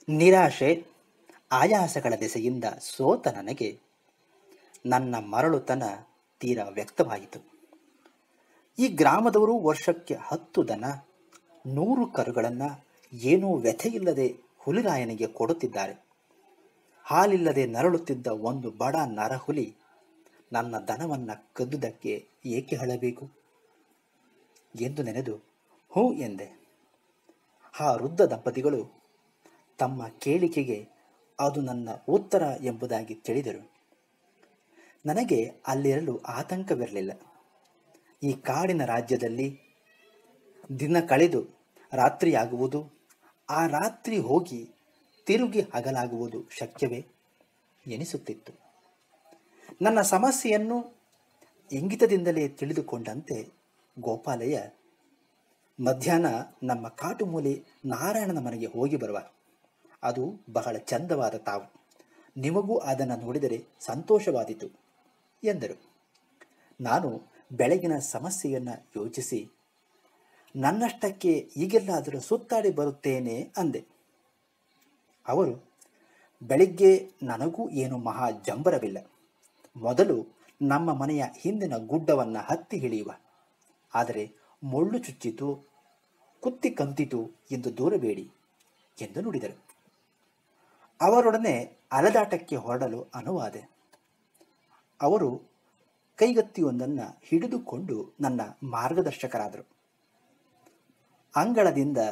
ನಿರಾಶೆ, ಆಯಾಸಗಳ ದೆಸೆಯಿಂದ ಸೋತ ನನಗೆ ನನ್ನ ಮರಳುತನ ತೀರಾ ವ್ಯಕ್ತವಾಯಿತು. ಈ ಗ್ರಾಮದವರು ವರ್ಷಕ್ಕೆ 10 ದನ, 100 ಕರುಗಳನ್ನು ಏನೂ ವ್ಯಥೆಯಿಲ್ಲದೆ ಹುಲಿರಾಯನಿಗೆ ಕೊಡುತ್ತಿದ್ದಾರೆ. ಹಾಲಿಲ್ಲದೆ ನರಳುತ್ತಿದ್ದ ಒಂದು ಬಡ ನರಹುಲಿ ನನ್ನ ದನವನ್ನು ಕದ್ದುದಕ್ಕೆ ಏಕೆ ಅಳಬೇಕು ಎಂದು ನೆನೆದು ಹ್ಞೂ ಎಂದೆ. ಆ ವೃದ್ಧ ದಂಪತಿಗಳು ತಮ್ಮ ಕೇಳಿಕೆಗೆ ಅದು ನನ್ನ ಉತ್ತರ ಎಂಬುದಾಗಿ ತಿಳಿದರು. ನನಗೆ ಅಲ್ಲಿರಲು ಆತಂಕವಿರಲಿಲ್ಲ. ಈ ಕಾಡಿನ ರಾಜ್ಯದಲ್ಲಿ ದಿನ ಕಳೆದು ರಾತ್ರಿಯಾಗುವುದು, ಆ ರಾತ್ರಿ ಹೋಗಿ ತಿರುಗಿ ಹಗಲಾಗುವುದು ಶಕ್ಯವೇ ಎನಿಸುತ್ತಿತ್ತು. ನನ್ನ ಸಮಸ್ಯೆಯನ್ನು ಇಂಗಿತದಿಂದಲೇ ತಿಳಿದುಕೊಂಡಂತೆ ಗೋಪಾಲಯ್ಯ ಮಧ್ಯಾಹ್ನ ನಮ್ಮ ಕಾಟುಮೂಲೆ ನಾರಾಯಣನ ಮನೆಗೆ ಹೋಗಿ ಬರುವ. ಅದು ಬಹಳ ಚಂದವಾದ ತಾವು. ನಿಮಗೂ ಅದನ್ನು ನೋಡಿದರೆ ಸಂತೋಷವಾದೀತು ಎಂದರು. ನಾನು ಬೆಳಗಿನ ಸಮಸ್ಯೆಯನ್ನು ಯೋಚಿಸಿ ನನ್ನಷ್ಟಕ್ಕೆ ಈಗೆಲ್ಲಾದರೂ ಸುತ್ತಾಡಿ ಬರುತ್ತೇನೆ ಅಂದೆ. ಅವರು, ಬೆಳಿಗ್ಗೆ ನನಗೂ ಏನು ಮಹಾ ಜಂಬರವಿಲ್ಲ. ಮೊದಲು ನಮ್ಮ ಮನೆಯ ಹಿಂದಿನ ಗುಡ್ಡವನ್ನು ಹತ್ತಿ ಇಳಿಯುವ. ಆದರೆ ಮುಳ್ಳು ಚುಚ್ಚಿತು, ಕುತ್ತಿ ಕಂತಿತು ಎಂದು ದೂರಬೇಡಿ ಎಂದು ನುಡಿದರು. ಅವರೊಡನೆ ಅಲೆದಾಟಕ್ಕೆ ಹೊರಡಲು ಅನುವಾದೆ. ಅವರು ಕೈಗತ್ತಿಯೊಂದನ್ನು ಹಿಡಿದುಕೊಂಡು ನನ್ನ ಮಾರ್ಗದರ್ಶಕರಾದರು. ಅಂಗಳದಿಂದ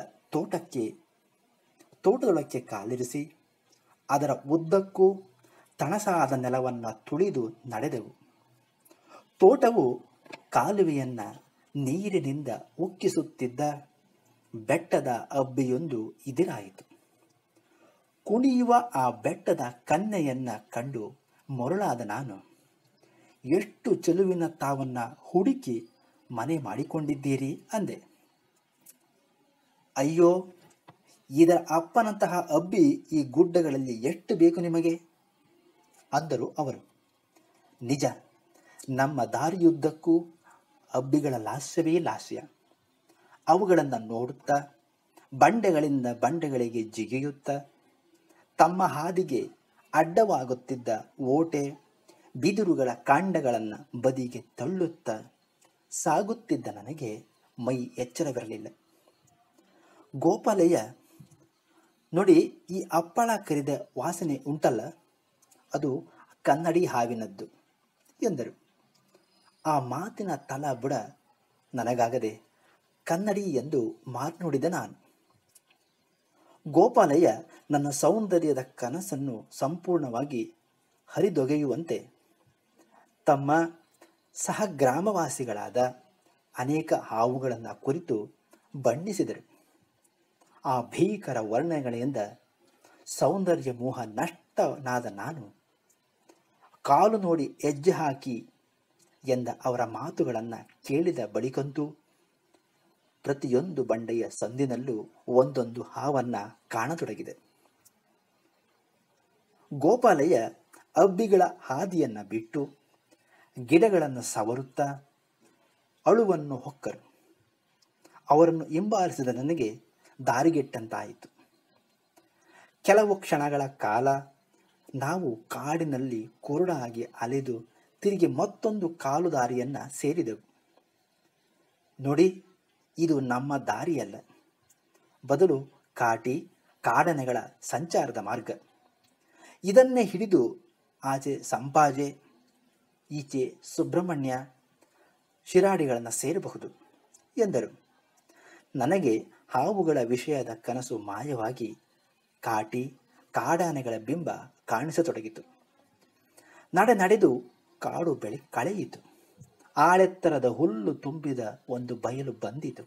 ತೋಟದೊಳಕ್ಕೆ ಕಾಲಿರಿಸಿ ಅದರ ಉದ್ದಕ್ಕೂ ತಣಸಾದ ನೆಲವನ್ನು ತುಳಿದು ನಡೆದೆವು. ತೋಟವು ಕಾಲುವೆಯನ್ನು ನೀರಿನಿಂದ ಉಕ್ಕಿಸುತ್ತಿದ್ದ ಬೆಟ್ಟದ ಅಬ್ಬಿಯೊಂದು ಎದುರಾಯಿತು. ಕುಣಿಯುವ ಆ ಬೆಟ್ಟದ ಕನ್ನೆಯನ್ನು ಕಂಡು ಮರುಳಾದ ನಾನು, ಎಷ್ಟು ಚೆಲುವಿನ ತಾವನ್ನ ಹುಡುಕಿ ಮನೆ ಮಾಡಿಕೊಂಡಿದ್ದೀರಿ ಅಂದೆ. ಅಯ್ಯೋ, ಇದರ ಅಪ್ಪನಂತಹ ಅಬ್ಬಿ ಈ ಗುಡ್ಡಗಳಲ್ಲಿ ಎಷ್ಟು ಬೇಕು ನಿಮಗೆ ಅಂದರು ಅವರು. ನಿಜ, ನಮ್ಮ ದಾರಿಯುದ್ದಕ್ಕೂ ಅಬ್ಬಿಗಳ ಲಾಸ್ಯವೇ ಲಾಸ್ಯ. ಅವುಗಳನ್ನು ನೋಡುತ್ತಾ ಬಂಡೆಗಳಿಂದ ಬಂಡೆಗಳಿಗೆ ಜಿಗಿಯುತ್ತಾ ತಮ್ಮ ಹಾದಿಗೆ ಅಡ್ಡವಾಗುತ್ತಿದ್ದ ಓಟೆ ಬಿದಿರುಗಳ ಕಾಂಡಗಳನ್ನು ಬದಿಗೆ ತಳ್ಳುತ್ತಾ ಸಾಗುತ್ತಿದ್ದ ನನಗೆ ಮೈ ಎಚ್ಚರವಿರಲಿಲ್ಲ. ಗೋಪಾಲಯ್ಯ, ನೋಡಿ, ಈ ಅಪ್ಪಳ ಕರಿದ ವಾಸನೆ ಉಂಟಲ್ಲ, ಅದು ಕನ್ನಡಿ ಹಾವಿನದ್ದು ಎಂದರು. ಆ ಮಾತಿನ ತಲಬುಡ ನನಗಾಗದೆ ಕನ್ನಡಿ ಎಂದು ಮಾತನಾಡಿದ ನಾನು. ಗೋಪಾಲಯ್ಯ ನನ್ನ ಸೌಂದರ್ಯದ ಕನಸನ್ನು ಸಂಪೂರ್ಣವಾಗಿ ಹರಿದೊಗೆಯುವಂತೆ ತಮ್ಮ ಸಹಗ್ರಾಮವಾಸಿಗಳಾದ ಅನೇಕ ಹಾವುಗಳನ್ನು ಕುರಿತು ಬಣ್ಣಿಸಿದರು. ಆ ಭೀಕರ ವರ್ಣನೆಗಳಿಂದ ಸೌಂದರ್ಯ ಮೋಹ ನಷ್ಟನಾದ ನಾನು ಕಾಲು ನೋಡಿ ಹೆಜ್ಜೆ ಹಾಕಿ ಎಂದ ಅವರ ಮಾತುಗಳನ್ನು ಕೇಳಿದ ಬಳಿಕಂತೂ ಪ್ರತಿಯೊಂದು ಬಂಡೆಯ ಸಂದಿನಲ್ಲೂ ಒಂದೊಂದು ಹಾವನ್ನು ಕಾಣತೊಡಗಿದೆ. ಗೋಪಾಲಯ್ಯ ಅಬ್ಬಿಗಳ ಹಾದಿಯನ್ನು ಬಿಟ್ಟು ಗಿಡಗಳನ್ನು ಸವರುತ್ತಾ ಅಳುವನ್ನು ಹೊಕ್ಕರು. ಅವರನ್ನು ಹಿಂಬಾಲಿಸಿದ ನನಗೆ ದಾರಿಗೆಟ್ಟಂತಾಯಿತು. ಕೆಲವು ಕ್ಷಣಗಳ ಕಾಲ ನಾವು ಕಾಡಿನಲ್ಲಿ ಕುರುಡಾಗಿ ಅಲೆದು ತಿರುಗಿ ಮತ್ತೊಂದು ಕಾಲು ದಾರಿಯನ್ನು ಸೇರಿದೆವು. ನೋಡಿ, ಇದು ನಮ್ಮ ದಾರಿಯಲ್ಲ, ಬದಲು ಕಾಡನೆಗಳ ಸಂಚಾರದ ಮಾರ್ಗ. ಇದನ್ನೇ ಹಿಡಿದು ಆಚೆ ಸಂಪಾಜೆ, ಈಚೆ ಸುಬ್ರಹ್ಮಣ್ಯ, ಶಿರಾಡಿಗಳನ್ನು ಸೇರಬಹುದು ಎಂದರು. ನನಗೆ ಹಾವುಗಳ ವಿಷಯದ ಕನಸು ಮಾಯವಾಗಿ ಕಾಡಾನೆಗಳ ಬಿಂಬ ಕಾಣಿಸತೊಡಗಿತು. ನಡೆದು ಕಾಡು ಕಳೆಯಿತು. ಆಳೆತ್ತರದ ಹುಲ್ಲು ತುಂಬಿದ ಒಂದು ಬಯಲು ಬಂದಿತು.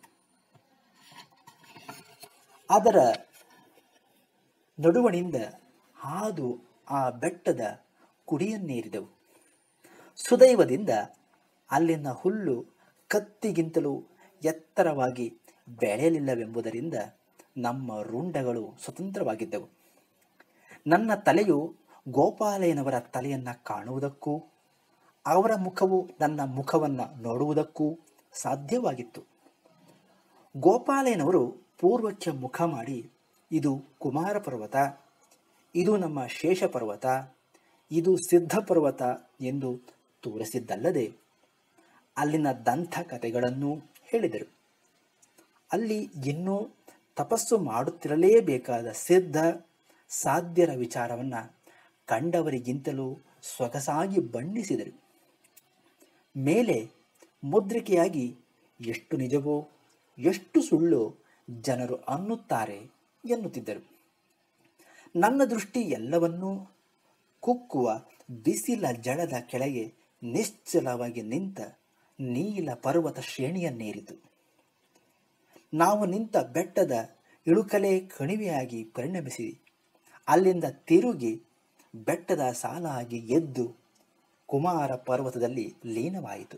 ಅದರ ನಡುವಣಿಂದ ಹಾದು ಆ ಬೆಟ್ಟದ ಕುಡಿಯನ್ನೇರಿದೆವು. ಸುದೈವದಿಂದ ಅಲ್ಲಿನ ಹುಲ್ಲು ಕತ್ತಿಗಿಂತಲೂ ಎತ್ತರವಾಗಿ ಬೆಳೆಯಲಿಲ್ಲವೆಂಬುದರಿಂದ ನಮ್ಮ ರುಂಡಗಳು ಸ್ವತಂತ್ರವಾಗಿದ್ದವು. ನನ್ನ ತಲೆಯು ಗೋಪಾಲಯ್ಯನವರ ತಲೆಯನ್ನು ಕಾಣುವುದಕ್ಕೂ ಅವರ ಮುಖವು ನನ್ನ ಮುಖವನ್ನು ನೋಡುವುದಕ್ಕೂ ಸಾಧ್ಯವಾಗಿತ್ತು. ಗೋಪಾಲಯ್ಯನವರು ಪೂರ್ವಕ್ಕೆ ಮುಖ ಮಾಡಿ ಇದು ಕುಮಾರ ಪರ್ವತ, ಇದು ನಮ್ಮ ಶೇಷ ಪರ್ವತ, ಇದು ಸಿದ್ಧ ಪರ್ವತ ಎಂದು ತೋರಿಸಿದ್ದಲ್ಲದೆ ಅಲ್ಲಿನ ದಂತಕಥೆಗಳನ್ನು ಹೇಳಿದರು. ಅಲ್ಲಿ ಇನ್ನೂ ತಪಸ್ಸು ಮಾಡುತ್ತಿರಲೇಬೇಕಾದ ಸಿದ್ಧ ಸಾಧ್ಯರ ವಿಚಾರವನ್ನು ಕಂಡವರಿಗಿಂತಲೂ ಸೊಗಸಾಗಿ ಬಣ್ಣಿಸಿದರು. ಮೇಲೆ ಮುದ್ರಿಕೆಯಾಗಿ ಎಷ್ಟು ನಿಜವೋ ಎಷ್ಟು ಸುಳ್ಳೋ ಜನರು ಅನ್ನುತ್ತಾರೆ ಎನ್ನುತ್ತಿದ್ದರು. ನನ್ನ ದೃಷ್ಟಿ ಎಲ್ಲವನ್ನೂ ಕುಕ್ಕುವ ಬಿಸಿಲ ಜಳದ ಕೆಳಗೆ ನಿಶ್ಚಲವಾಗಿ ನಿಂತ ನೀಲ ಪರ್ವತ ಶ್ರೇಣಿಯನ್ನೇರಿತು. ನಾವು ನಿಂತ ಬೆಟ್ಟದ ಇಳುಕಲೆ ಕಣಿವೆಯಾಗಿ ಪರಿಣಮಿಸಿ ಅಲ್ಲಿಂದ ತಿರುಗಿ ಬೆಟ್ಟದ ಸಾಲಾಗಿ ಎದ್ದು ಕುಮಾರ ಪರ್ವತದಲ್ಲಿ ಲೀನವಾಯಿತು.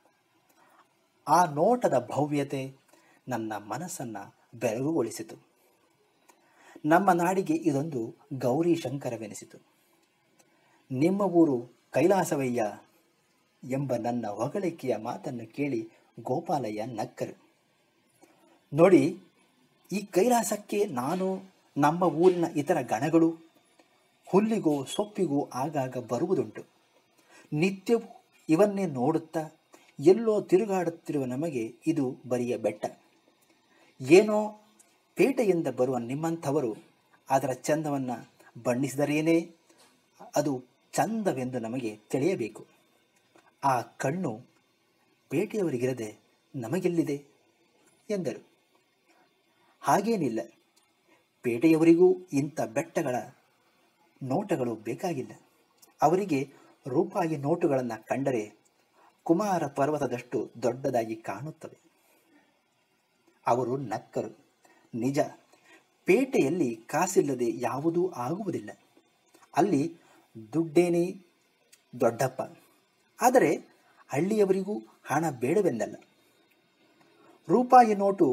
ಆ ನೋಟದ ಭವ್ಯತೆ ನನ್ನ ಮನಸ್ಸನ್ನು ಬೆರಗುಗೊಳಿಸಿತು. ನಮ್ಮ ನಾಡಿಗೆ ಇದೊಂದು ಗೌರಿ ಶಂಕರವೆನಿಸಿತು. ನಿಮ್ಮ ಊರು ಕೈಲಾಸವಯ್ಯ ಎಂಬ ನನ್ನ ಹೊಗಳಿಕೆಯ ಮಾತನ್ನು ಕೇಳಿ ಗೋಪಾಲಯ್ಯ ನಕ್ಕರು. ನೋಡಿ, ಈ ಕೈಲಾಸಕ್ಕೆ ನಾನು ನಮ್ಮ ಊರಿನ ಇತರ ಗಣಗಳು ಹುಲ್ಲಿಗೋ ಸೊಪ್ಪಿಗೋ ಆಗಾಗ ಬರುವುದುಂಟು. ನಿತ್ಯವೂ ಇವನ್ನೇ ನೋಡುತ್ತಾ ಎಲ್ಲೋ ತಿರುಗಾಡುತ್ತಿರುವ ನಮಗೆ ಇದು ಬರಿಯ ಬೆಟ್ಟ. ಏನೋ ಪೇಟೆಯಿಂದ ಬರುವ ನಿಮ್ಮಂಥವರು ಅದರ ಚಂದವನ್ನು ಬಣ್ಣಿಸಿದರೇನೇ ಅದು ಚಂದವೆಂದು ನಮಗೆ ತಿಳಿಯಬೇಕು. ಆ ಕಣ್ಣು ಪೇಟೆಯವರಿಗಿರದೆ ನಮಗೆಲ್ಲಿದೆ ಎಂದರು. ಹಾಗೇನಿಲ್ಲ, ಪೇಟೆಯವರಿಗೂ ಇಂಥ ಬೆಟ್ಟಗಳ ನೋಟಗಳು ಬೇಕಾಗಿಲ್ಲ. ಅವರಿಗೆ ರೂಪಾಯಿ ನೋಟುಗಳನ್ನು ಕಂಡರೆ ಕುಮಾರ ಪರ್ವತದಷ್ಟು ದೊಡ್ಡದಾಗಿ ಕಾಣುತ್ತವೆ. ಅವರು ನಕ್ಕರು. ನಿಜ, ಪೇಟೆಯಲ್ಲಿ ಕಾಸಿಲ್ಲದೆ ಯಾವುದೂ ಆಗುವುದಿಲ್ಲ. ಅಲ್ಲಿ ದುಡ್ಡೇನೇ ದೊಡ್ಡಪ್ಪ. ಆದರೆ ಹಳ್ಳಿಯವರಿಗೂ ಹಣ ಬೇಡವೆಂದಲ್ಲ. ರೂಪಾಯಿ ನೋಟು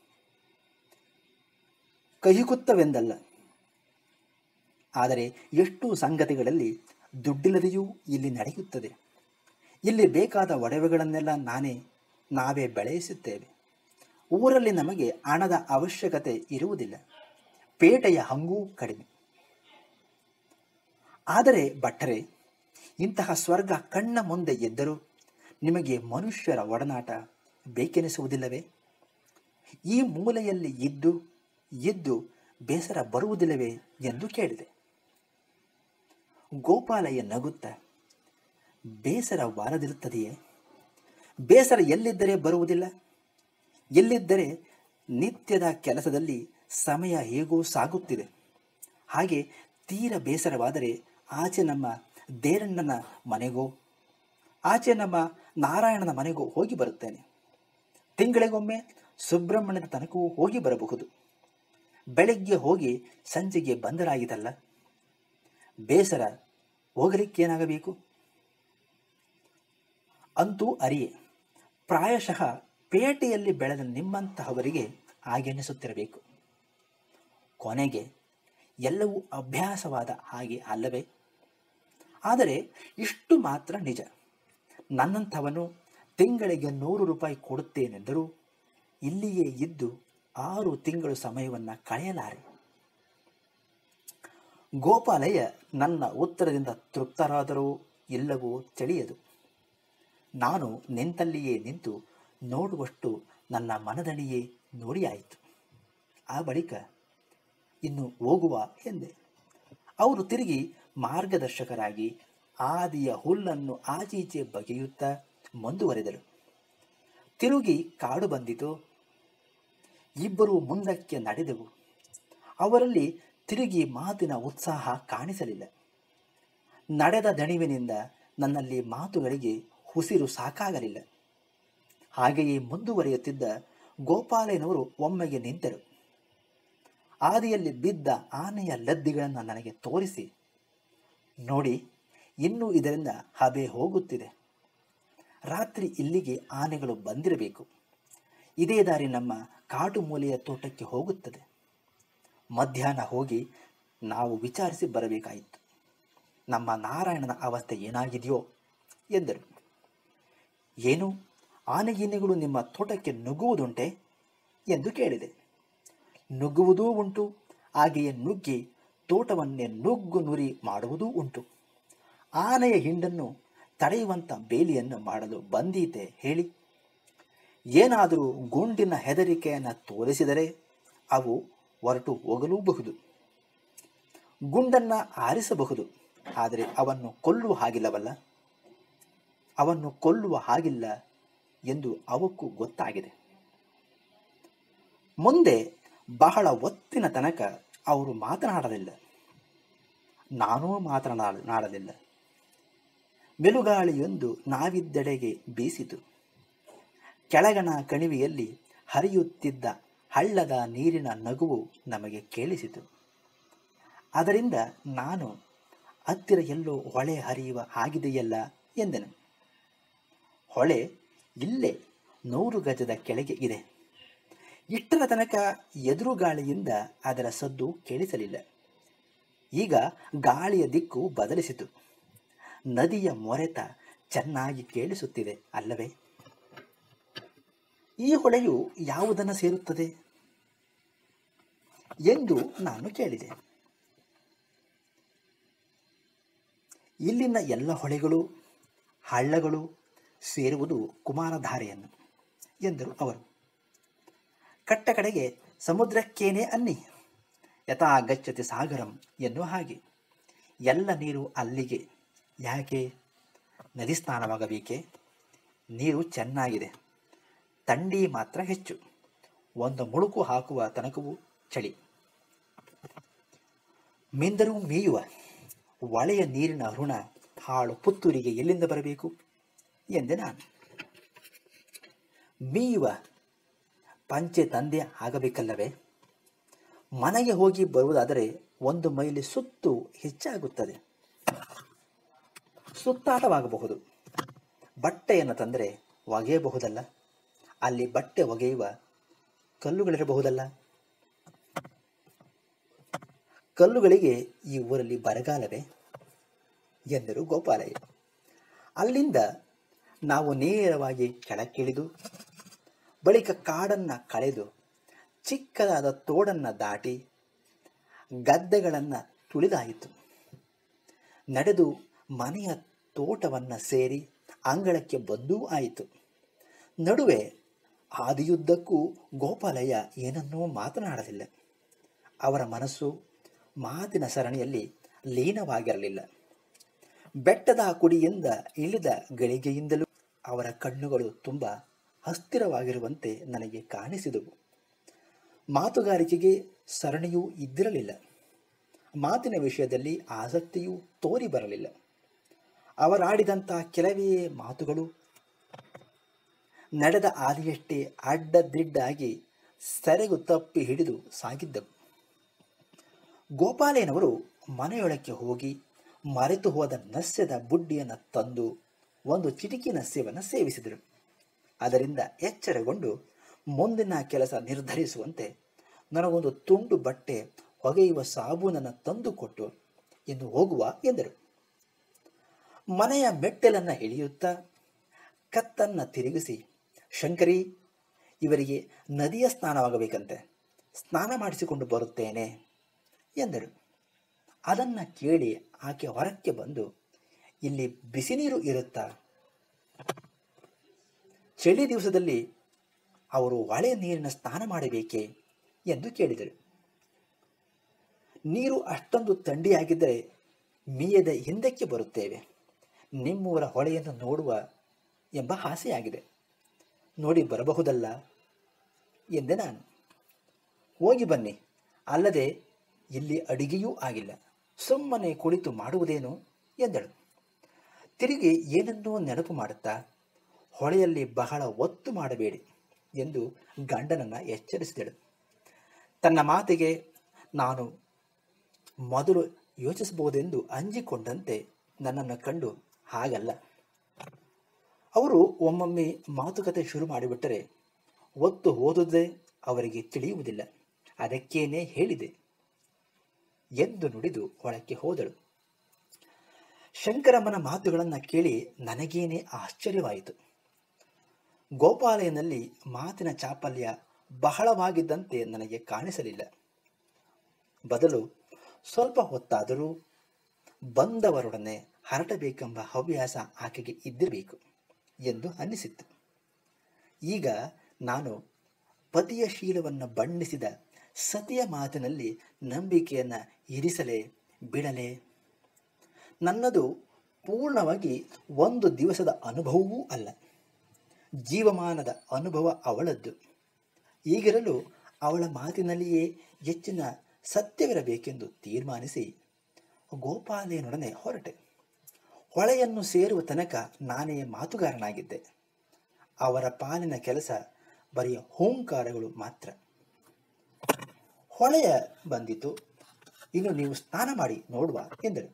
ಕಹಿಕುತ್ತವೆಂದಲ್ಲ. ಆದರೆ ಎಷ್ಟು ಸಂಗತಿಗಳಲ್ಲಿ ದುಡ್ಡಿಲ್ಲದೆಯೂ ಇಲ್ಲಿ ನಡೆಯುತ್ತದೆ. ಇಲ್ಲಿ ಬೇಕಾದ ಒಡವೆಗಳನ್ನೆಲ್ಲ ನಾವೇ ಬೆಳೆಸುತ್ತೇವೆ. ಊರಲ್ಲಿ ನಮಗೆ ಹಣದ ಅವಶ್ಯಕತೆ ಇರುವುದಿಲ್ಲ. ಪೇಟೆಯ ಹಂಗೂ ಕಡಿಮೆ. ಆದರೆ ಭಟ್ಟರೆ, ಇಂತಹ ಸ್ವರ್ಗ ಕಣ್ಣ ಮುಂದೆ ಎದ್ದರೂ ನಿಮಗೆ ಮನುಷ್ಯರ ಒಡನಾಟ ಬೇಕೆನಿಸುವುದಿಲ್ಲವೇ? ಈ ಮೂಲೆಯಲ್ಲಿ ಇದ್ದು ಬೇಸರ ಬರುವುದಿಲ್ಲವೇ ಎಂದು ಕೇಳಿದೆ. ಗೋಪಾಲಯ್ಯ ನಗುತ್ತಾ, ಬೇಸರ ಬಾರದಿರುತ್ತದೆಯೇ? ಬೇಸರ ಎಲ್ಲಿದ್ದರೆ ಬರುವುದಿಲ್ಲ? ಎಲ್ಲಿದ್ದರೆ ನಿತ್ಯದ ಕೆಲಸದಲ್ಲಿ ಸಮಯ ಹೇಗೋ ಸಾಗುತ್ತಿದೆ. ಹಾಗೆ ತೀರ ಬೇಸರವಾದರೆ ಆಚೆ ನಮ್ಮ ದೇರಣ್ಣನ ಮನೆಗೋ ಆಚೆ ನಮ್ಮ ನಾರಾಯಣನ ಮನೆಗೋ ಹೋಗಿ ಬರುತ್ತೇನೆ. ತಿಂಗಳಿಗೊಮ್ಮೆ ಸುಬ್ರಹ್ಮಣ್ಯದ ತನಕವೂ ಹೋಗಿ ಬರಬಹುದು. ಬೆಳಗ್ಗೆ ಹೋಗಿ ಸಂಜೆಗೆ ಬಂದರಾಗಿದಲ್ಲ. ಬೇಸರ ಹೋಗಲಿಕ್ಕೇನಾಗಬೇಕು? ಅಂತೂ ಅರಿಯೆ, ಪ್ರಾಯಶಃ ಪೇಟೆಯಲ್ಲಿ ಬೆಳೆದ ನಿಮ್ಮಂತಹವರಿಗೆ ಹಾಗೆನಿಸುತ್ತಿರಬೇಕು. ಕೊನೆಗೆ ಎಲ್ಲವೂ ಅಭ್ಯಾಸವಾದ ಹಾಗೆ ಅಲ್ಲವೇ? ಆದರೆ ಇಷ್ಟು ಮಾತ್ರ ನಿಜ, ನನ್ನಂಥವನು ತಿಂಗಳಿಗೆ 100 ರೂಪಾಯಿ ಕೊಡುತ್ತೇನೆಂದರೂ ಇಲ್ಲಿಯೇ ಇದ್ದು 6 ತಿಂಗಳು ಸಮಯವನ್ನು ಕಳೆಯಲಾರೆ. ಗೋಪಾಲಯ್ಯ ನನ್ನ ಉತ್ತರದಿಂದ ತೃಪ್ತರಾದರೂ ಇಲ್ಲವೋ ತಿಳಿಯದು. ನಾನು ನಿಂತಲ್ಲಿಯೇ ನಿಂತು ನೋಡುವಷ್ಟು ನನ್ನ ಮನದಣಿಯೇ ನೋಡಿಯಾಯಿತು. ಆ ಬಳಿಕ ಇನ್ನು ಹೋಗುವ ಎಂದೆ. ಅವರು ತಿರುಗಿ ಮಾರ್ಗದರ್ಶಕರಾಗಿ ಆದಿಯ ಹುಲ್ಲನ್ನು ಆಚೀಚೆ ಬಗೆಯುತ್ತಾ ಮುಂದುವರೆದರು. ತಿರುಗಿ ಕಾಡು ಬಂದಿತು. ಇಬ್ಬರು ಮುಂದಕ್ಕೆ ನಡೆದೆವು. ಅವರಲ್ಲಿ ತಿರುಗಿ ಮಾತಿನ ಉತ್ಸಾಹ ಕಾಣಿಸಲಿಲ್ಲ. ನಡೆದ ದಣಿವಿನಿಂದ ನನ್ನಲ್ಲಿ ಮಾತುಗಳಿಗೆ ಉಸಿರು ಸಾಕಾಗಲಿಲ್ಲ. ಹಾಗೆಯೇ ಮುಂದುವರಿಯುತ್ತಿದ್ದ ಗೋಪಾಲಯ್ಯನವರು ಒಮ್ಮೆಗೆ ನಿಂತರು. ಆದಿಯಲ್ಲಿ ಬಿದ್ದ ಆನೆಯ ಲದ್ದಿಗಳನ್ನು ನನಗೆ ತೋರಿಸಿ, ನೋಡಿ, ಇನ್ನೂ ಇದರಿಂದ ಹಬೆ ಹೋಗುತ್ತಿದೆ. ರಾತ್ರಿ ಇಲ್ಲಿಗೆ ಆನೆಗಳು ಬಂದಿರಬೇಕು. ಇದೇ ದಾರಿ ನಮ್ಮ ಕಾಡು ಮೂಲೆಯ ತೋಟಕ್ಕೆ ಹೋಗುತ್ತದೆ. ಮಧ್ಯಾಹ್ನ ಹೋಗಿ ನಾವು ವಿಚಾರಿಸಿ ಬರಬೇಕಾಯಿತು. ನಮ್ಮ ನಾರಾಯಣನ ಅವಸ್ಥೆ ಏನಾಗಿದೆಯೋ ಎಂದರು. ಏನು, ಆನೆಗೀನೆಗಳು ನಿಮ್ಮ ತೋಟಕ್ಕೆ ನುಗ್ಗುವುದುಂಟೆ ಎಂದು ಕೇಳಿದೆ. ನುಗ್ಗುವುದೂ ಉಂಟು, ಹಾಗೆಯೇ ನುಗ್ಗಿ ತೋಟವನ್ನೇ ನುಗ್ಗು ನುರಿ ಮಾಡುವುದೂ ಉಂಟು. ಆನೆಯ ಹಿಂಡನ್ನು ತಡೆಯುವಂಥ ಬೇಲಿಯನ್ನು ಮಾಡಲು ಬಂದೀತೆ ಹೇಳಿ? ಏನಾದರೂ ಗುಂಡಿನ ಹೆದರಿಕೆಯನ್ನು ತೋರಿಸಿದರೆ ಅವು ಹೊರಟು ಹೋಗಲೂಬಹುದು. ಗುಂಡನ್ನು ಆರಿಸಬಹುದು, ಆದರೆ ಅವನ್ನು ಕೊಲ್ಲುವ ಹಾಗಿಲ್ಲವಲ್ಲ. ಅವನ್ನು ಕೊಲ್ಲುವ ಹಾಗಿಲ್ಲ ಎಂದು ಅವಕ್ಕೂ ಗೊತ್ತಾಗಿದೆ. ಮುಂದೆ ಬಹಳ ಹೊತ್ತಿನ ತನಕ ಅವರು ಮಾತನಾಡಲಿಲ್ಲ. ನಾನೂ ಮಾತನಾಡಲಿಲ್ಲ. ಮೆಲುಗಾಳಿಯೊಂದು ನಾವಿದ್ದೆಡೆಗೆ ಬೀಸಿತು. ಕೆಳಗಣ ಕಣಿವೆಯಲ್ಲಿ ಹರಿಯುತ್ತಿದ್ದ ಹಳ್ಳದ ನೀರಿನ ನಗುವು ನಮಗೆ ಕೇಳಿಸಿತು. ಅದರಿಂದ ನಾನು ಹತ್ತಿರ ಎಲ್ಲೋ ಹೊಳೆ ಹರಿಯುವ ಹಾಗಿದೆಯಲ್ಲ ಎಂದೆನು. ಹೊಳೆ ಇಲ್ಲೇ 100 ಗಜದ ಕೆಳಗೆ ಇದೆ. ಇಷ್ಟರ ತನಕ ಎದುರುಗಾಳಿಯಿಂದ ಅದರ ಸದ್ದು ಕೇಳಿಸಲಿಲ್ಲ. ಈಗ ಗಾಳಿಯ ದಿಕ್ಕು ಬದಲಿಸಿತು. ನದಿಯ ಮೊರೆತ ಚೆನ್ನಾಗಿ ಕೇಳಿಸುತ್ತಿದೆ ಅಲ್ಲವೇ? ಈ ಹೊಳೆಯು ಯಾವುದನ್ನು ಸೇರುತ್ತದೆ ಎಂದು ನಾನು ಕೇಳಿದೆ. ಇಲ್ಲಿನ ಎಲ್ಲ ಹೊಳೆಗಳು ಹಳ್ಳಗಳು ಸೇರುವುದು ಕುಮಾರಧಾರೆಯನ್ನು ಎಂದರು ಅವರು. ಕಟ್ಟ ಕಡೆಗೆ ಸಮುದ್ರಕ್ಕೇನೆ ಅನ್ನಿ, ಯಥಾ ಗಚ್ಚತಿ ಸಾಗರಂ ಎನ್ನುವ ಹಾಗೆ ಎಲ್ಲ ನೀರು ಅಲ್ಲಿಗೆ. ಯಾಕೆ? ನದಿ ಸ್ನಾನವಾಗಬೇಕೆ? ನೀರು ಚೆನ್ನಾಗಿದೆ, ಥಂಡಿ ಮಾತ್ರ ಹೆಚ್ಚು. ಒಂದು ಮುಳುಕು ಹಾಕುವ ತನಕವೂ ಚಳಿ. ಮಿಂದರೂ ಮೇಯುವ ಹೊಳೆಯ ನೀರಿನ ಋಣ ಹಾಳು ಪುತ್ತೂರಿಗೆ ಎಲ್ಲಿಂದ ಬರಬೇಕು ಎಂದೆ ನಾನು. ಮೀಯುವ ಪಂಚೆ ತಂದೆ ಆಗಬೇಕಲ್ಲವೇ? ಮನೆಗೆ ಹೋಗಿ ಬರುವುದಾದರೆ 1 ಮೈಲಿ ಸುತ್ತು ಹೆಚ್ಚಾಗುತ್ತದೆ. ಸುತ್ತಾಟವಾಗಬಹುದು. ಬಟ್ಟೆಯನ್ನು ತಂದರೆ ಒಗೆಯಬಹುದಲ್ಲ. ಅಲ್ಲಿ ಬಟ್ಟೆ ಒಗೆಯುವ ಕಲ್ಲುಗಳಿರಬಹುದಲ್ಲ. ಕಲ್ಲುಗಳಿಗೆ ಈ ಊರಲ್ಲಿ ಬರಗಾಲವೇ ಎಂದರು ಗೋಪಾಲಯ್ಯ. ಅಲ್ಲಿಂದ ನಾವು ನೇರವಾಗಿ ಕೆಳಕ್ಕಿಳಿದು ಬಳಿಕ ಕಾಡನ್ನು ಕಳೆದು ಚಿಕ್ಕದಾದ ತೋಡನ್ನು ದಾಟಿ ಗದ್ದೆಗಳನ್ನು ತುಳಿದಾಯಿತು. ನಡೆದು ಮನೆಯ ತೋಟವನ್ನು ಸೇರಿ ಅಂಗಳಕ್ಕೆ ಬಂದೂ ಆಯಿತು. ನಡುವೆ ಹಾದಿಯುದ್ದಕ್ಕೂ ಗೋಪಾಲಯ್ಯ ಏನನ್ನೂ ಮಾತನಾಡಲಿಲ್ಲ. ಅವರ ಮನಸ್ಸು ಮಾತಿನ ಸರಣಿಯಲ್ಲಿ ಲೀನವಾಗಿರಲಿಲ್ಲ. ಬೆಟ್ಟದ ಕುಡಿಯಿಂದ ಇಳಿದ ಗಳಿಗೆಯಿಂದಲೂ ಅವರ ಕಣ್ಣುಗಳು ತುಂಬ ಅಸ್ಥಿರವಾಗಿರುವಂತೆ ನನಗೆ ಕಾಣಿಸಿದವು. ಮಾತುಗಾರಿಕೆಗೆ ಸರಣಿಯೂ ಇದ್ದಿರಲಿಲ್ಲ. ಮಾತಿನ ವಿಷಯದಲ್ಲಿ ಆಸಕ್ತಿಯೂ ತೋರಿ ಬರಲಿಲ್ಲ. ಅವರಾಡಿದಂಥ ಕೆಲವೇ ಮಾತುಗಳು ನಡೆದ ಹಾದಿಯಷ್ಟೇ ಅಡ್ಡದಿಡ್ಡಾಗಿ ಸೆರೆಗು ತಪ್ಪಿ ಹಿಡಿದು ಸಾಗಿದ್ದವು. ಗೋಪಾಲಯ್ಯನವರು ಮನೆಯೊಳಕ್ಕೆ ಹೋಗಿ ಮರೆತು ಹೋದ ನಸ್ಯದ ಬುಡ್ಡಿಯನ್ನು ತಂದು ಒಂದು ಚಿಟಿಕಿ ನಸ್ಯವನ್ನು ಸೇವಿಸಿದರು. ಅದರಿಂದ ಎಚ್ಚರಗೊಂಡು ಮುಂದಿನ ಕೆಲಸ ನಿರ್ಧರಿಸುವಂತೆ ನನಗೊಂದು ತುಂಡು ಬಟ್ಟೆ ಒಗೆಯುವ ಸಾಬೂನನ್ನು ತಂದುಕೊಟ್ಟು ಇನ್ನು ಹೋಗುವ ಎಂದರು. ಮನೆಯ ಮೆಟ್ಟಲನ್ನು ಇಳಿಯುತ್ತಾ ಕತ್ತನ್ನು ತಿರುಗಿಸಿ, ಶಂಕರಿ, ಇವರಿಗೆ ನದಿಯ ಸ್ನಾನವಾಗಬೇಕಂತೆ, ಸ್ನಾನ ಮಾಡಿಸಿಕೊಂಡು ಬರುತ್ತೇನೆ ಎಂದರು. ಅದನ್ನು ಕೇಳಿ ಆಕೆ ಹೊರಕ್ಕೆ ಬಂದು, ಇಲ್ಲಿ ಬಿಸಿ ನೀರು ಇರುತ್ತಾ? ಚಳಿ ದಿವಸದಲ್ಲಿ ಅವರು ಹೊಳೆ ನೀರಿನ ಸ್ನಾನ ಮಾಡಬೇಕೇ ಎಂದು ಕೇಳಿದರು. ನೀರು ಅಷ್ಟೊಂದು ಥಂಡಿಯಾಗಿದ್ದರೆ ಮೀಯದ ಹಿಂದಕ್ಕೆ ಬರುತ್ತೇವೆ. ನಿಮ್ಮೂರ ಹೊಳೆಯನ್ನು ನೋಡುವ ಎಂಬ ಆಸೆಯಾಗಿದೆ. ನೋಡಿ ಬರಬಹುದಲ್ಲ ಎಂದೆ ನಾನು. ಹೋಗಿ ಬನ್ನಿ. ಅಲ್ಲದೆ ಇಲ್ಲಿ ಅಡಿಗೆಯೂ ಆಗಿಲ್ಲ. ಸುಮ್ಮನೆ ಕುಳಿತು ಮಾಡುವುದೇನು ಎಂದಳು. ತಿರುಗಿ ಏನನ್ನೂ ನೆನಪು ಮಾಡುತ್ತಾ, ಹೊಳೆಯಲ್ಲಿ ಬಹಳ ಒತ್ತು ಮಾಡಬೇಡಿ ಎಂದು ಗಂಡನನ್ನು ಎಚ್ಚರಿಸಿದಳು. ತನ್ನ ಮಾತಿಗೆ ನಾನು ಮೊದಲು ಯೋಚಿಸಬಹುದೆಂದು ಅಂಜಿಕೊಂಡಂತೆ ನನ್ನನ್ನು ಕಂಡು, ಹಾಗಲ್ಲ, ಅವರು ಒಮ್ಮೊಮ್ಮೆ ಮಾತುಕತೆ ಶುರು ಮಾಡಿಬಿಟ್ಟರೆ ಒತ್ತು ಓದುವುದೇ ಅವರಿಗೆ ತಿಳಿಯುವುದಿಲ್ಲ. ಅದಕ್ಕೇನೆ ಹೇಳಿದೆ ಎಂದು ನುಡಿದು ಒಳಕ್ಕೆ ಹೋದಳು. ಶಂಕರಮ್ಮನ ಮಾತುಗಳನ್ನು ಕೇಳಿ ನನಗೇನೆ ಆಶ್ಚರ್ಯವಾಯಿತು. ಗೋಪಾಲಯ್ಯನಲ್ಲಿ ಮಾತಿನ ಚಾಪಲ್ಯ ಬಹಳವಾಗಿದ್ದಂತೆ ನನಗೆ ಕಾಣಿಸಲಿಲ್ಲ. ಬದಲು ಸ್ವಲ್ಪ ಹೊತ್ತಾದರೂ ಬಂದವರೊಡನೆ ಹರಟಬೇಕೆಂಬ ಹವ್ಯಾಸ ಆಕೆಗೆ ಇದ್ದಿರಬೇಕು ಎಂದು ಅನ್ನಿಸಿತ್ತು. ಈಗ ನಾನು ಪತಿಯ ಶೀಲವನ್ನು ಬಣ್ಣಿಸಿದ ಸತಿಯ ಮಾತಿನಲ್ಲಿ ನಂಬಿಕೆಯನ್ನು ಇರಿಸಲೇ ಬಿಡಲೇ? ನನ್ನದು ಪೂರ್ಣವಾಗಿ ಒಂದು ದಿವಸದ ಅನುಭವವೂ ಅಲ್ಲ, ಜೀವಮಾನದ ಅನುಭವ ಅವಳದ್ದು. ಈಗಿರಲು ಅವಳ ಮಾತಿನಲ್ಲಿಯೇ ಹೆಚ್ಚಿನ ಸತ್ಯವಿರಬೇಕೆಂದು ತೀರ್ಮಾನಿಸಿ ಗೋಪಾಲಯ್ಯನೊಡನೆ ಹೊರಟೆ. ಹೊಳೆಯನ್ನು ಸೇರುವ ತನಕ ನಾನೇ ಮಾತುಗಾರನಾಗಿದ್ದೆ. ಅವರ ಪಾಲಿನ ಕೆಲಸ ಬರೀ ಹೂಂಕಾರಗಳು ಮಾತ್ರ. ಹೊಳೆಯ ಬಂದಿತು, ಇನ್ನು ನೀವು ಸ್ನಾನ ಮಾಡಿ ನೋಡುವ ಎಂದರು.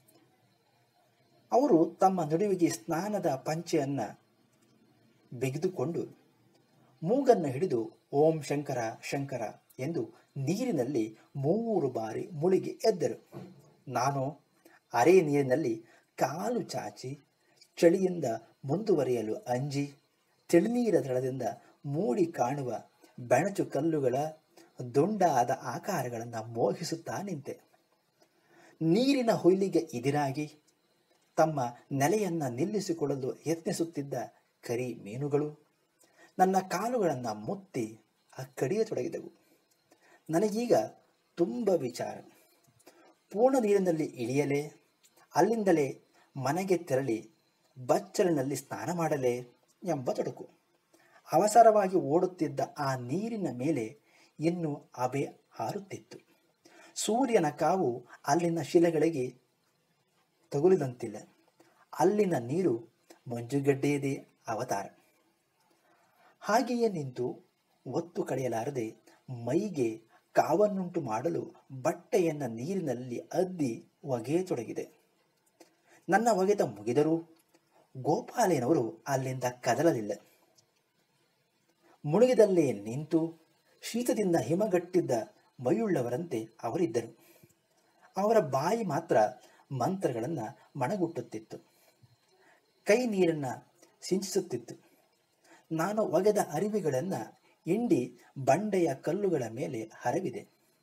ಅವರು ತಮ್ಮ ನಡುವಿಗೆ ಸ್ನಾನದ ಪಂಚೆಯನ್ನು ಬಿಗಿದುಕೊಂಡು ಮೂಗನ್ನು ಹಿಡಿದು ಓಂ ಶಂಕರ ಶಂಕರ ಎಂದು ನೀರಿನಲ್ಲಿ 3 ಬಾರಿ ಮುಳುಗಿ ಎದ್ದರು. ನಾನು ಅರೆ ನೀರಿನಲ್ಲಿ ಕಾಲು ಚಾಚಿ ಚಳಿಯಿಂದ ಮುಂದುವರಿಯಲು ಅಂಜಿ ತಿಳಿನೀರ ದಳದಿಂದ ಮೂಡಿ ಕಾಣುವ ಬೆಣಚು ಕಲ್ಲುಗಳ ದುಂಡಾದ ಆಕಾರಗಳನ್ನು ಮೋಹಿಸುತ್ತಾ ನಿಂತೆ. ನೀರಿನ ಹೊಯ್ಲಿಗೆ ಎದುರಾಗಿ ತಮ್ಮ ನೆಲೆಯನ್ನು ನಿಲ್ಲಿಸಿಕೊಳ್ಳಲು ಯತ್ನಿಸುತ್ತಿದ್ದ ಕರಿ ಮೀನುಗಳು ನನ್ನ ಕಾಲುಗಳನ್ನು ಮುತ್ತಿ ಕಡಿಯತೊಡಗಿದವು. ನನಗೀಗ ತುಂಬ ವಿಚಾರ. ಪೂರ್ಣ ನೀರಿನಲ್ಲಿ ಇಳಿಯಲೇ, ಅಲ್ಲಿಂದಲೇ ಮನೆಗೆ ತೆರಳಿ ಬಚ್ಚಲಿನಲ್ಲಿ ಸ್ನಾನ ಮಾಡಲೇ ಎಂಬ ತೊಡಕು. ಅವಸರವಾಗಿ ಓಡುತ್ತಿದ್ದ ಆ ನೀರಿನ ಮೇಲೆ ಇನ್ನು ಅಬೆ ಹಾರುತ್ತಿತ್ತು. ಸೂರ್ಯನ ಕಾವು ಅಲ್ಲಿನ ಶಿಲೆಗಳಿಗೆ ತಗುಲಿದಂತಿಲ್ಲ. ಅಲ್ಲಿನ ನೀರು ಮಂಜುಗಡ್ಡೆಯದೇ ಅವತಾರ. ಹಾಗೆಯೇ ನಿಂತು ಒತ್ತು ಕಳೆಯಲಾರದೆ ಮೈಗೆ ಕಾವನ್ನುಂಟು ಮಾಡಲು ಬಟ್ಟೆಯನ್ನು ನೀರಿನಲ್ಲಿ ಅದ್ದಿ ಒಗೆಯತೊಡಗಿದೆ. ನನ್ನ ಒಗೆತ ಮುಗಿದರೂ ಗೋಪಾಲಯ್ಯನವರು ಅಲ್ಲಿಂದ ಕದಲಲಿಲ್ಲ. ಮುಳುಗಿದಲ್ಲೇ ನಿಂತು ಶೀತದಿಂದ ಹಿಮಗಟ್ಟಿದ್ದ ಮೈಯುಳ್ಳವರಂತೆ ಅವರಿದ್ದರು. ಅವರ ಬಾಯಿ ಮಾತ್ರ ಮಂತ್ರಗಳನ್ನು ಮಣಗುಟ್ಟುತ್ತಿತ್ತು, ಕೈ ನೀರನ್ನು ಸಿಂಚಿಸುತ್ತಿತ್ತು. ನಾನು ಒಗೆದ ಅರಿವಿಗಳನ್ನು ಇಂಡಿ ಬಂಡೆಯ ಕಲ್ಲುಗಳ ಮೇಲೆ ಹರವಿದೆ.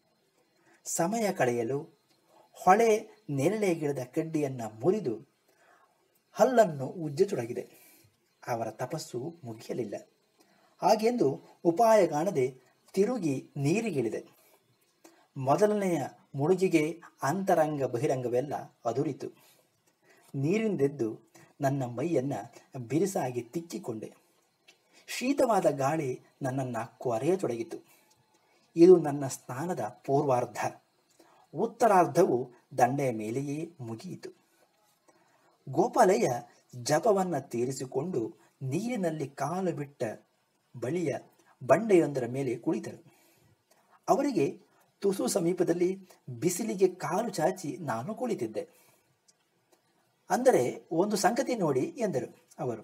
ಸಮಯ ಕಳೆಯಲು ಹೊಳೆ ನೆರಳೆಗಿಡದ ಕಡ್ಡಿಯನ್ನು ಮುರಿದು ಹಲ್ಲನ್ನು ಉಜ್ಜತೊಡಗಿದೆ. ಅವರ ತಪಸ್ಸು ಮುಗಿಯಲಿಲ್ಲ. ಹಾಗೆಂದು ಉಪಾಯ ಕಾಣದೆ ತಿರುಗಿ ನೀರಿಗಿಳಿದೆ. ಮೊದಲನೆಯ ಮುಳುಗಿಗೆ ಅಂತರಂಗ ಬಹಿರಂಗವೆಲ್ಲ ಅದುರಿತು. ನೀರಿಂದೆದ್ದು ನನ್ನ ಮೈಯನ್ನು ಬಿರುಸಾಗಿ ತಿಕ್ಕಿಕೊಂಡೆ. ಶೀತವಾದ ಗಾಳಿ ನನ್ನನ್ನು ಕೊರೆಯತೊಡಗಿತು. ಇದು ನನ್ನ ಸ್ನಾನದ ಪೂರ್ವಾರ್ಧ. ಉತ್ತರಾರ್ಧವು ದಂಡೆಯ ಮೇಲೆಯೇ ಮುಗಿಯಿತು. ಗೋಪಾಲಯ್ಯ ಜಪವನ್ನು ತೀರಿಸಿಕೊಂಡು ನೀರಿನಲ್ಲಿ ಕಾಲು ಬಿಟ್ಟ ಬಳಿಯ ಬಂಡೆಯೊಂದರ ಮೇಲೆ ಕುಳಿತರು. ಅವರಿಗೆ ತುಸು ಸಮೀಪದಲ್ಲಿ ಬಿಸಿಲಿಗೆ ಕಾಲು ಚಾಚಿ ನಾನು ಕುಳಿತಿದ್ದೆ. ಅಂದರೆ ಒಂದು ಸಂಗತಿ ನೋಡಿ ಎಂದರು ಅವರು.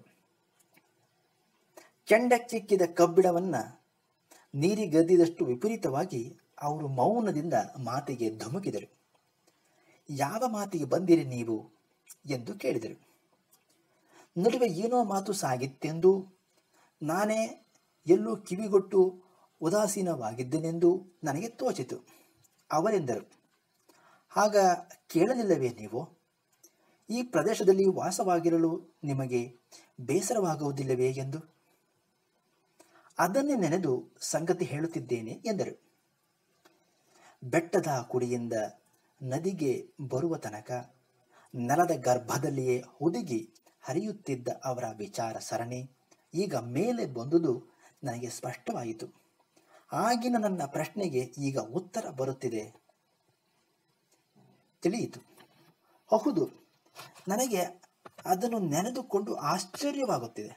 ಕೆಂಡಕ್ಕಿಕ್ಕಿದ ಕಬ್ಬಿಣವನ್ನು ನೀರಿಗದ್ದಿದಷ್ಟು ವಿಪರೀತವಾಗಿ ಅವರು ಮೌನದಿಂದ ಮಾತಿಗೆ ಧುಮುಕಿದರು. ಯಾವ ಮಾತಿಗೆ ಬಂದಿರಿ ನೀವು ಎಂದು ಕೇಳಿದರು. ನಡುವೆ ಏನೋ ಮಾತು ಸಾಗಿತ್ತೆಂದು, ನಾನೇ ಎಲ್ಲೂ ಕಿವಿಗೊಟ್ಟು ಉದಾಸೀನವಾಗಿದ್ದೇನೆಂದು ನನಗೆ ತೋಚಿತು. ಅವರೆಂದರು, ಆಗ ಕೇಳಲಿಲ್ಲವೇ ನೀವು? ಈ ಪ್ರದೇಶದಲ್ಲಿ ವಾಸವಾಗಿರಲು ನಿಮಗೆ ಬೇಸರವಾಗುವುದಿಲ್ಲವೇ ಎಂದು. ಅದನ್ನೇ ನೆನೆದು ಸಂಗತಿ ಹೇಳುತ್ತಿದ್ದೇನೆ ಎಂದರು. ಬೆಟ್ಟದ ಕುಡಿಯಿಂದ ನದಿಗೆ ಬರುವ ತನಕ ನೆಲದ ಗರ್ಭದಲ್ಲಿಯೇ ಹುದುಗಿ ಹರಿಯುತ್ತಿದ್ದ ಅವರ ವಿಚಾರ ಸರಣಿ ಈಗ ಮೇಲೆ ಬಂದುದು ನನಗೆ ಸ್ಪಷ್ಟವಾಯಿತು. ಆಗಿನ ನನ್ನ ಪ್ರಶ್ನೆಗೆ ಈಗ ಉತ್ತರ ಬರುತ್ತಿದೆ, ತಿಳಿಯಿತು. ಹೌದು, ನನಗೆ ಅದನ್ನು ನೆನೆದುಕೊಂಡು ಆಶ್ಚರ್ಯವಾಗುತ್ತಿದೆ.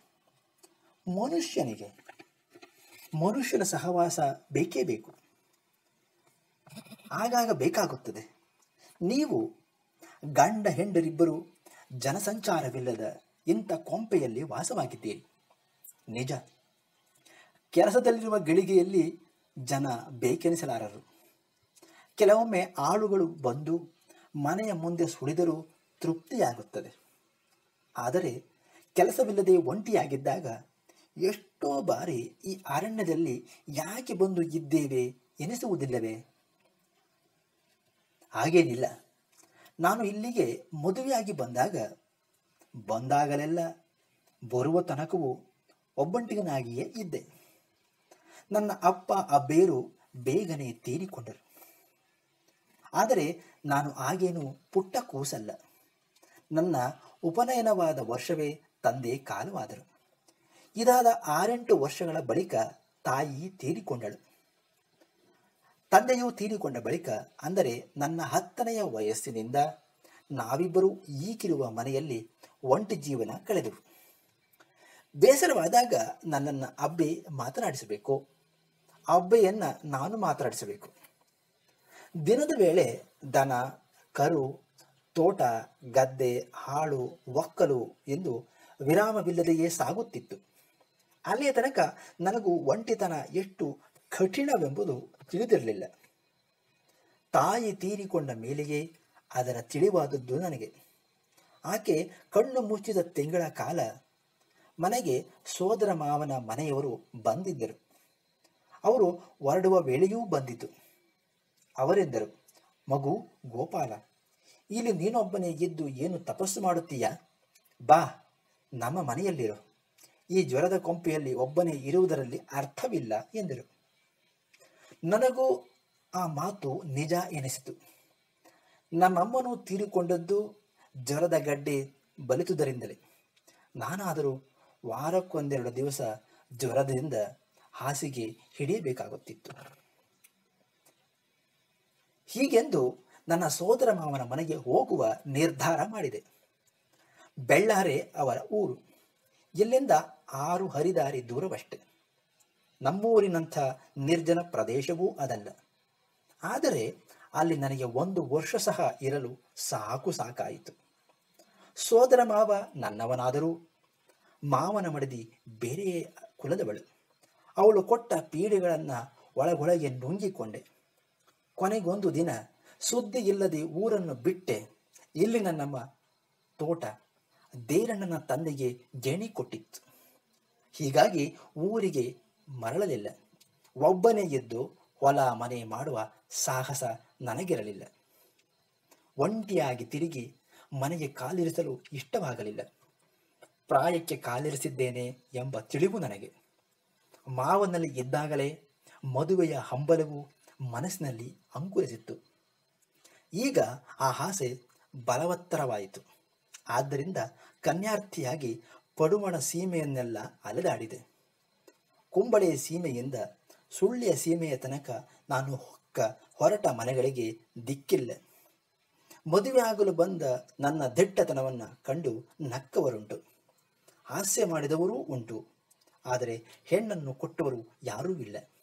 ಮನುಷ್ಯನ ಸಹವಾಸ ಬೇಕೇ ಬೇಕು, ಆಗಾಗ ಬೇಕಾಗುತ್ತದೆ. ನೀವು ಗಂಡ ಹೆಂಡರಿಬ್ಬರು ಜನಸಂಚಾರವಿಲ್ಲದ ಇಂಥ ಕೊಂಪೆಯಲ್ಲಿ ವಾಸವಾಗಿದ್ದೀರಿ, ನಿಜ. ಕೆಲಸದಲ್ಲಿರುವ ಗಳಿಗೆಯಲ್ಲಿ ಜನ ಬೇಕೆನಿಸಲಾರರು. ಕೆಲವೊಮ್ಮೆ ಆಳುಗಳು ಬಂದು ಮನೆಯ ಮುಂದೆ ಸುಳಿದರೂ ತೃಪ್ತಿಯಾಗುತ್ತದೆ. ಆದರೆ ಕೆಲಸವಿಲ್ಲದೆ ಒಂಟಿಯಾಗಿದ್ದಾಗ ಎಷ್ಟೋ ಬಾರಿ ಈ ಅರಣ್ಯದಲ್ಲಿ ಯಾಕೆ ಬಂದು ಇದ್ದೇವೆ ಎನಿಸುವುದಿಲ್ಲವೇ? ಹಾಗೇನಿಲ್ಲ. ನಾನು ಇಲ್ಲಿಗೆ ಮದುವೆಯಾಗಿ ಬಂದಾಗಲೆಲ್ಲ ಬರುವ ತನಕವೂ ಒಬ್ಬಂಟಿಗನಾಗಿಯೇ ಇದ್ದೆ. ನನ್ನ ಅಪ್ಪ ಅಬ್ಬೇರು ಬೇಗನೆ ತೀರಿಕೊಂಡರು. ಆದರೆ ನಾನು ಆಗೇನು ಪುಟ್ಟ ಕೂಸಲ್ಲ. ನನ್ನ ಉಪನಯನವಾದ ವರ್ಷವೇ ತಂದೆ ಕಾಲವಾದರು. ಇದಾದ 6-8 ವರ್ಷಗಳ ಬಳಿಕ ತಾಯಿ ತೀರಿಕೊಂಡಳು. ತಂದೆಯು ತೀರಿಕೊಂಡ ಬಳಿಕ, ಅಂದರೆ ನನ್ನ 10ನೆಯ ವಯಸ್ಸಿನಿಂದ ನಾವಿಬ್ಬರೂ ಈಗಿರುವ ಮನೆಯಲ್ಲಿ ಒಂಟಿ ಜೀವನ ಕಳೆದೆವು. ಬೇಸರವಾದಾಗ ನನ್ನನ್ನು ಅಬ್ಬೆ ಮಾತನಾಡಿಸಬೇಕು, ಅಬ್ಬೆಯನ್ನು ನಾನು ಮಾತನಾಡಿಸಬೇಕು. ದಿನದ ವೇಳೆ ದನ, ಕರು, ತೋಟ, ಗದ್ದೆ, ಹಾಳು, ಒಕ್ಕಲು ಎಂದು ವಿರಾಮವಿಲ್ಲದೆಯೇ ಸಾಗುತ್ತಿತ್ತು. ಅಲ್ಲಿಯ ತನಕ ನನಗೂ ಒಂಟಿತನ ಎಷ್ಟು ಕಠಿಣವೆಂಬುದು ತಿಳಿದಿರಲಿಲ್ಲ. ತಾಯಿ ತೀರಿಕೊಂಡ ಮೇಲೆಯೇ ಅದರ ತಿಳಿವಾದದ್ದು ನನಗೆ. ಆಕೆ ಕಣ್ಣು ಮುಚ್ಚಿದ ತಿಂಗಳ ಕಾಲ ಮನೆಗೆ ಸೋದರ ಮಾವನ ಮನೆಯವರು ಬಂದಿದ್ದರು. ಅವರು ಹೊರಡುವ ವೇಳೆಯೂ ಬಂದಿತು. ಅವರೆಂದರು, ಮಗು ಗೋಪಾಲ, ಇಲ್ಲಿ ನೀನೊಬ್ಬನೇ ಇದ್ದು ಏನು ತಪಸ್ಸು ಮಾಡುತ್ತೀಯಾ? ಬಾ, ನಮ್ಮ ಮನೆಯಲ್ಲಿರು. ಈ ಜ್ವರದ ಕೊಂಪೆಯಲ್ಲಿ ಒಬ್ಬನೇ ಇರುವುದರಲ್ಲಿ ಅರ್ಥವಿಲ್ಲ ಎಂದರು. ನನಗೂ ಆ ಮಾತು ನಿಜ ಎನಿಸಿತು. ನಮ್ಮಮ್ಮನು ತೀರಿಕೊಂಡದ್ದು ಜ್ವರದ ಗಡ್ಡೆ ಬಲಿತುದರಿಂದಲೇ. ನಾನಾದರೂ ವಾರಕ್ಕೊಂದೆರಡು ದಿವಸ ಜ್ವರದಿಂದ ಹಾಸಿಗೆ ಹಿಡಿಯಬೇಕಾಗುತ್ತಿತ್ತು. ಹೀಗೆಂದು ನನ್ನ ಸೋದರ ಮಾವನ ಮನೆಗೆ ಹೋಗುವ ನಿರ್ಧಾರ ಮಾಡಿದೆ. ಬೆಳ್ಳಾರೆ ಅವರ ಊರು. ಇಲ್ಲಿಂದ 6 ಹರಿದಾರಿ ದೂರವಷ್ಟೆ. ನಮ್ಮೂರಿನಂಥ ನಿರ್ಜನ ಪ್ರದೇಶವೂ ಅದಲ್ಲ. ಆದರೆ ಅಲ್ಲಿ ನನಗೆ 1 ವರ್ಷ ಸಹ ಇರಲು ಸಾಕಾಯಿತು. ಸೋದರ ಮಾವ ನನ್ನವನಾದರೂ ಮಾವನ ಮಡದಿ ಬೇರೆ ಕುಲದವಳು. ಅವಳು ಕೊಟ್ಟ ಪೀಡೆಗಳನ್ನು ಒಳಗೊಳಗೆ ನುಂಗಿಕೊಂಡೆ. ಕೊನೆಗೊಂದು ದಿನ ಸುದ್ದಿ ಇಲ್ಲದೆ ಊರನ್ನು ಬಿಟ್ಟೆ. ಇಲ್ಲಿನ ನಮ್ಮ ತೋಟ ದೇರಣ್ಣನ ತಂದೆಗೆ ಗೇಣಿ ಕೊಟ್ಟಿತ್ತು. ಹೀಗಾಗಿ ಊರಿಗೆ ಮರಳಲಿಲ್ಲ. ಒಬ್ಬನೇ ಎದ್ದು ಹೊಲ ಮನೆ ಮಾಡುವ ಸಾಹಸ ನನಗಿರಲಿಲ್ಲ. ಒಂಟಿಯಾಗಿ ತಿರುಗಿ ಮನೆಗೆ ಕಾಲಿರಿಸಲು ಇಷ್ಟವಾಗಲಿಲ್ಲ. ಪ್ರಾಯಕ್ಕೆ ಕಾಲಿರಿಸಿದ್ದೇನೆ ಎಂಬ ತಿಳಿವು ನನಗೆ. ಮಾವನಲ್ಲಿ ಇದ್ದಾಗಲೇ ಮದುವೆಯ ಹಂಬಲವು ಮನಸ್ಸಿನಲ್ಲಿ ಅಂಕುರಿಸಿತ್ತು. ಈಗ ಆ ಆಸೆ ಬಲವತ್ತರವಾಯಿತು. ಆದ್ದರಿಂದ ಕನ್ಯಾರ್ಥಿಯಾಗಿ ಪಡುಮಣ ಸೀಮೆಯನ್ನೆಲ್ಲ ಅಲೆದಾಡಿದೆ. ಕುಂಬಳೆ ಸೀಮೆಯಿಂದ ಸುಳ್ಳಿಯ ಸೀಮೆಯ ತನಕ ನಾನು ಹೊರಟ ಮನೆಗಳಿಗೆ ದಿಕ್ಕಿಲ್ಲ. ಮದುವೆ ಆಗಲು ಬಂದ ನನ್ನ ದಿಟ್ಟತನವನ್ನು ಕಂಡು ನಕ್ಕವರುಂಟು, ಹಾಸ್ಯ ಮಾಡಿದವರೂ ಉಂಟು. ಆದರೆ ಹೆಣ್ಣನ್ನು ಕೊಟ್ಟವರು ಯಾರೂ ಇಲ್ಲ.